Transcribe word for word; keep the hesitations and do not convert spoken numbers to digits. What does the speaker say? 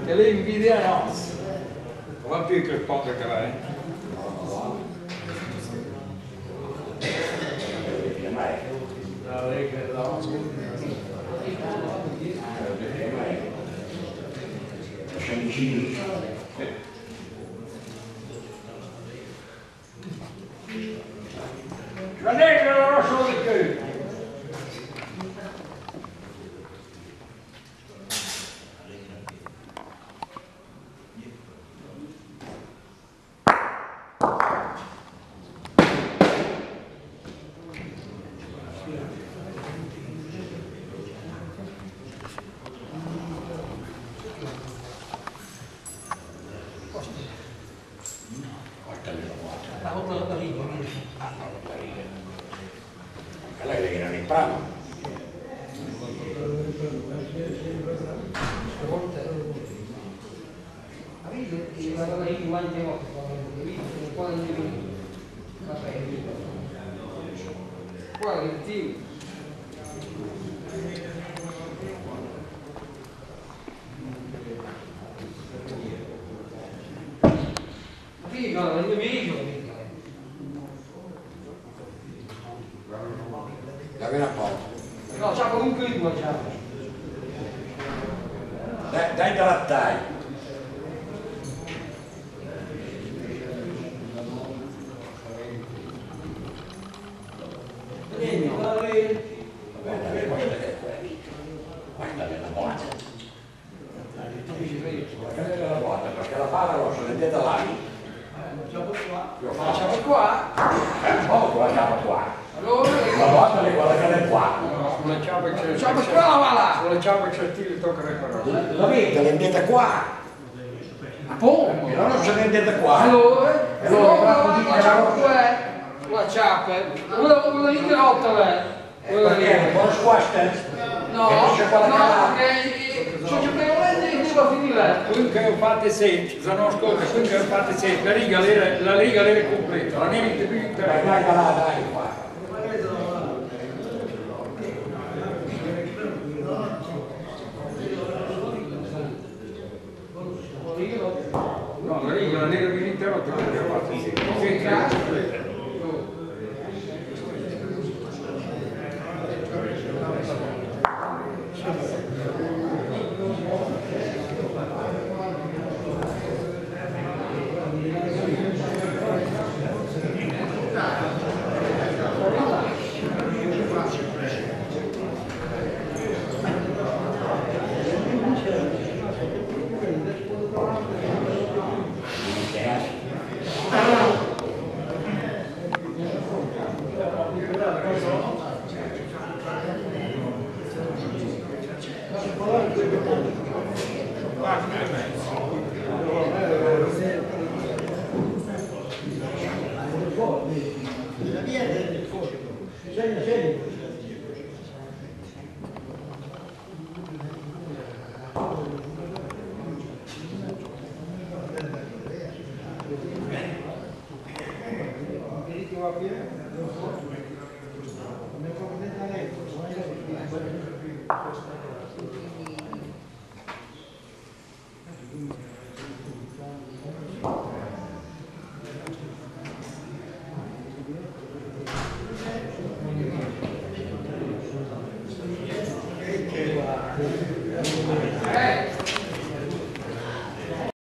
che lei invidia no. Va più che il poco che va, eh. La Lega e la la Lega la rosso di più. Lei era nel pramo. Guarda il team. Figa, non è meglio. La vera poco. No, c'ha comunque due, c'ha. Dai, dai dalla taglia. Guarda la botta. Guarda la botta, perché la palla rossa è dietro là. Io Facciamo qua. Eh, poco la chiama qua. Allora, La botta è quella che è qua. sulla ciapa c'è il Ciapa qua, va là. sulla ciapa c'è il tiro, tocca recordare. La vita è dietro qua. Appunto. La rossa è dietro qua. Allora, Allora, la ciapa qua, la ciapa, una una lì rotta là. Perché? Con squash? No, no, perché sono giocare e devo finire. Quindi che ho fatto semplice, se non ascolta, quindi che ho fatto semplice, la riga l'era, la riga l'era completa, la niente più Dai, interessa. dai, dai, dai, qua. No, la riga, la nera più interrotta, quindi che ho fatto semplice. Thank you.